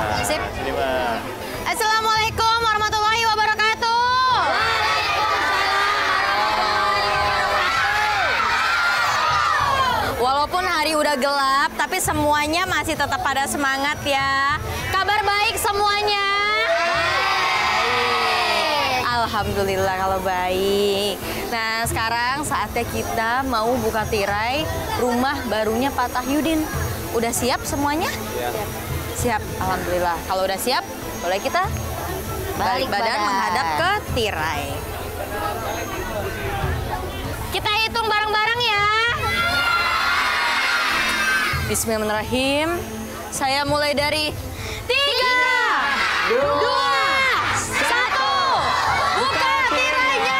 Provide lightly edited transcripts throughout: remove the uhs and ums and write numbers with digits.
Sip. Ini Mbak. Assalamualaikum warahmatullahi wabarakatuh. Walaupun hari udah gelap, tapi semuanya masih tetap pada semangat ya. Kabar baik semuanya? Alhamdulillah kalau baik. Nah sekarang saatnya kita mau buka tirai rumah barunya Pak Tahyudin. Udah siap semuanya? Siap. Siap, alhamdulillah. Kalau udah siap, boleh kita balik badan menghadap ke tirai. Kita hitung bareng-bareng ya. Bismillahirrahmanirrahim. Saya mulai dari 3, 2, 1. Buka tirainya.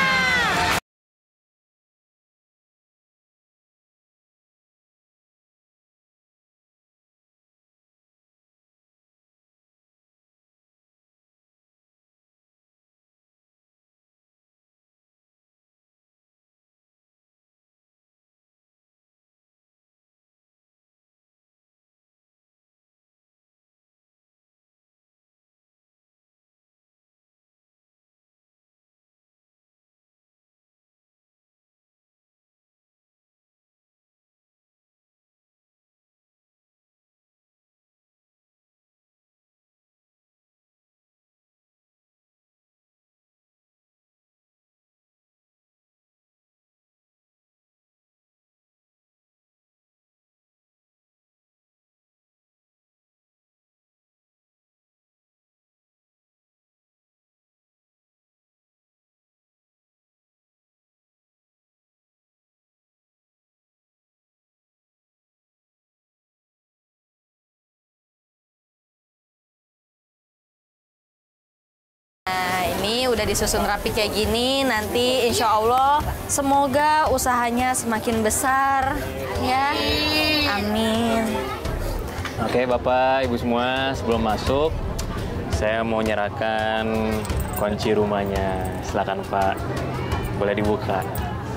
Nah, ini udah disusun rapi kayak gini. Nanti insya Allah semoga usahanya semakin besar ya. Amin. Oke Bapak, Ibu semua, sebelum masuk saya mau nyerahkan kunci rumahnya. Silakan Pak, boleh dibuka.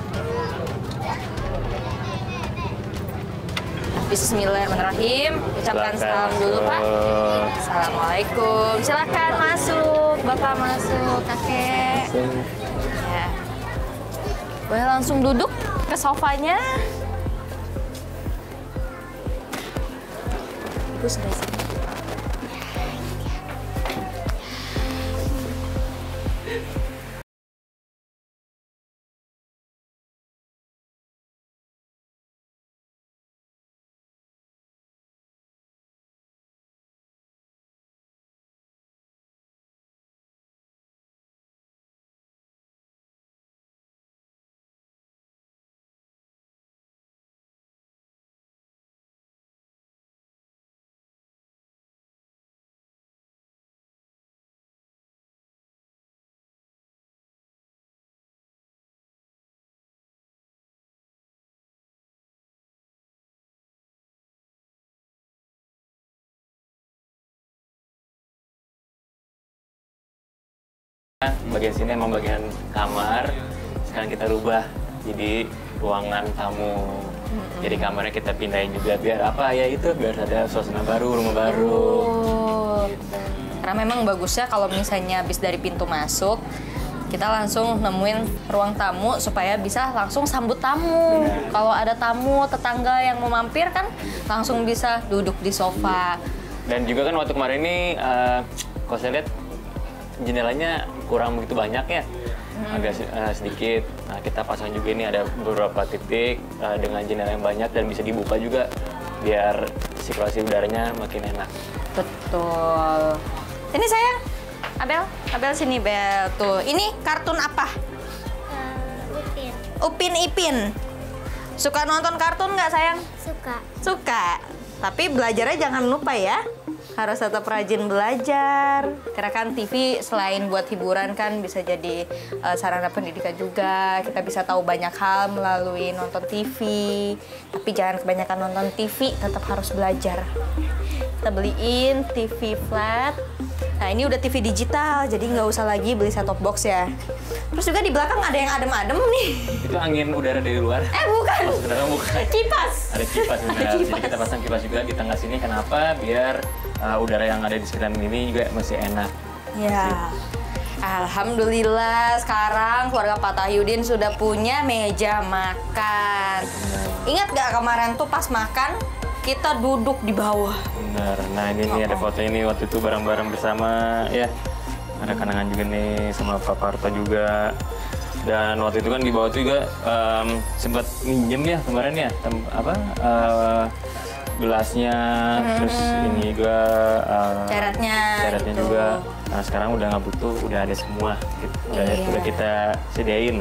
Bismillahirrahmanirrahim. Ucapkan Silakan salam dulu Pak. Assalamualaikum. Silakan masuk, Bapak masuk, kakek. Ya. Boleh langsung duduk ke sofanya. Ibu sudah sini. Bagian sini emang bagian kamar. Sekarang kita rubah jadi ruangan tamu. Jadi kamarnya kita pindahin juga biar apa ya itu, biar ada suasana baru, rumah baru. Gitu. Karena memang bagusnya kalau misalnya habis dari pintu masuk, kita langsung nemuin ruang tamu supaya bisa langsung sambut tamu. Kalau ada tamu, tetangga yang mau mampir kan langsung bisa duduk di sofa. Dan juga kan waktu kemarin ini, kalau saya lihat jendelanya kurang begitu banyak ya, agak sedikit. Nah kita pasang juga ini ada beberapa titik dengan jendela yang banyak dan bisa dibuka juga biar sirkulasi udaranya makin enak. Betul. Ini sayang, Abel sini Bel. Tuh, ini kartun apa? Upin. Upin Ipin. Suka nonton kartun nggak sayang? Suka. Suka. Tapi belajarnya jangan lupa ya. Harus tetap rajin belajar. Karena kan TV selain buat hiburan kan bisa jadi sarana pendidikan juga. Kita bisa tahu banyak hal melalui nonton TV. Tapi jangan kebanyakan nonton TV, tetap harus belajar. kita beliin TV flat. Nah ini udah TV digital, jadi nggak usah lagi beli set-top box ya. Terus juga di belakang ada yang adem-adem nih. Itu angin udara dari luar. Bukan. Oh, sebenarnya bukan. Kipas. Ada kipas benar. Jadi kita pasang kipas juga di tengah sini. Kenapa? Biar udara yang ada di sekitar ini juga masih enak. Ya. Alhamdulillah sekarang keluarga Pak Tahyudin sudah punya meja makan. Ingat gak kemarin tuh pas makan kita duduk di bawah. Benar. Nah ini nih ada foto ini waktu itu bareng-bareng bersama ya. Ada kenangan juga nih sama Pak Parto juga. Dan waktu itu kan di bawah itu juga sempat minjem ya kemarin ya gelasnya, terus ini juga Caratnya gitu. juga. Nah sekarang udah nggak butuh, udah ada semua, gitu. Udah kita sediain.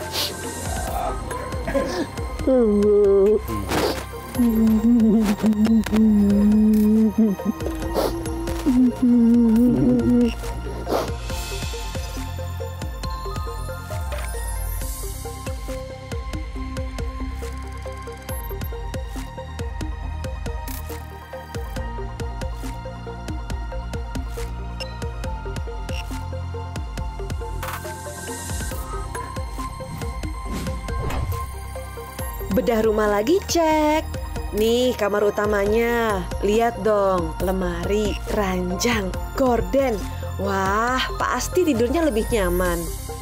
Bedah rumah lagi cek. Nih kamar utamanya. Lihat dong, lemari, ranjang, gorden. Wah, pasti tidurnya lebih nyaman.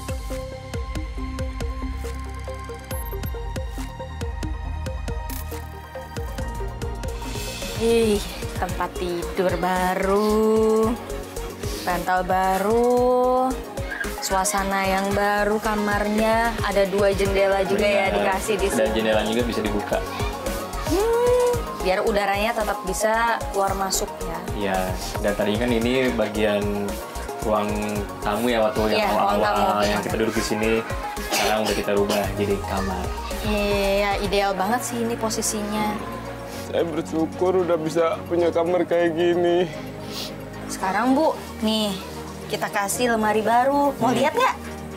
Tempat tidur baru, bantal baru, suasana yang baru kamarnya. Ada 2 jendela juga ya dikasih di sini. Dan jendela juga bisa dibuka. Biar udaranya tetap bisa keluar masuk ya. Iya, dan tadi kan ini bagian ruang tamu ya waktu yang awal-awal yang kita duduk di sini. Sekarang udah kita rubah jadi kamar. Iya, ideal banget sih ini posisinya. Saya bersyukur udah bisa punya kamar kayak gini. Sekarang Bu, nih kita kasih lemari baru. Mau lihat nggak?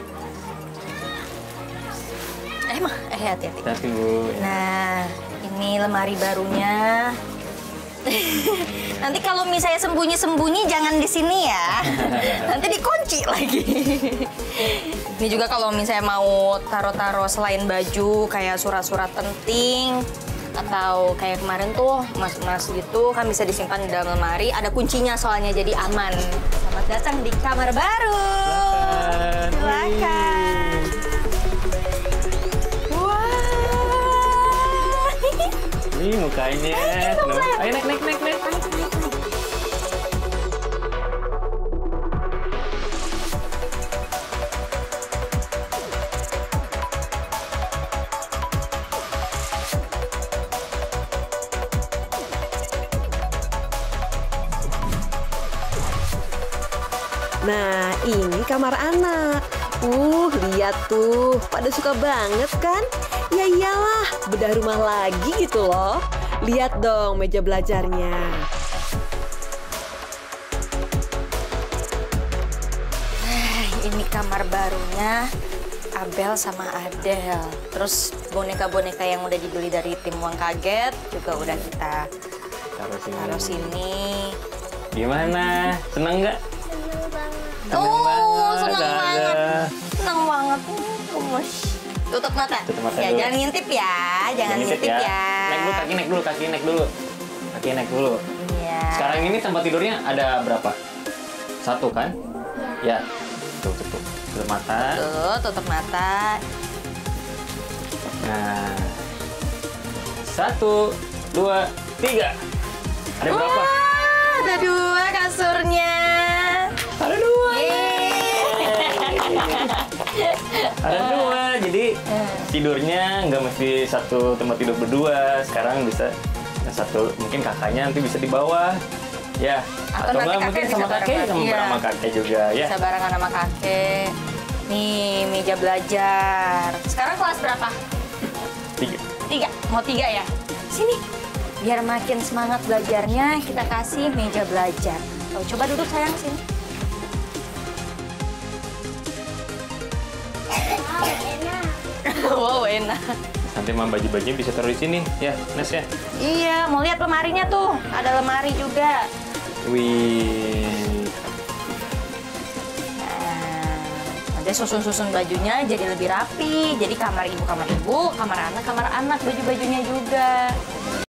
Hati-hati. Hati Bu. Nah, ini lemari barunya. Nanti kalau misalnya sembunyi-sembunyi jangan di sini ya. Nanti dikunci lagi. Ini juga kalau misalnya mau taruh-taruh selain baju kayak surat-surat penting atau kayak kemarin tuh emas-emas gitu kan bisa disimpan di dalam lemari. Ada kuncinya soalnya jadi aman. Selamat datang di kamar baru. Silakan. Ini mukanya. Ayo naik. Nah, ini kamar anak. Lihat tuh, pada suka banget kan? Ya iyalah, bedah rumah lagi gitu loh. Lihat dong meja belajarnya. Ini kamar barunya Abel sama Adel. Terus boneka-boneka yang udah dibeli dari tim Uang Kaget juga udah kita taruh sini. Gimana? Seneng nggak? Seneng banget. Seneng banget. Gemes. Tutup mata. Ya, dulu. jangan ngintip ya. Jangan ngintip ya. Naik dulu, kaki naik dulu. Iya. Sekarang ini tempat tidurnya ada berapa? 1 kan? Ya. Tutup mata. Tutup mata. Nah. 1, 2, 3. Ada berapa? Ada 2 kasurnya. Ada 2. Ada 2, jadi tidurnya nggak mesti satu tempat tidur berdua. Sekarang bisa satu, mungkin kakaknya nanti bisa di bawah, ya. Atau nggak mungkin sama kakek, sama kakek juga, ya. Bisa barengan sama kakek. Nih meja belajar. Sekarang kelas berapa? 3. Mau 3 ya? Sini. Biar makin semangat belajarnya, kita kasih meja belajar. Tuh, coba duduk sayang sini. Wow, enak. Nanti mah baju-bajunya bisa taruh di sini ya, Nes ya. Iya, mau lihat lemarinya tuh. Ada lemari juga. Wih. Nah, nanti susun-susun bajunya jadi lebih rapi. Jadi kamar ibu, kamar anak, baju-bajunya juga.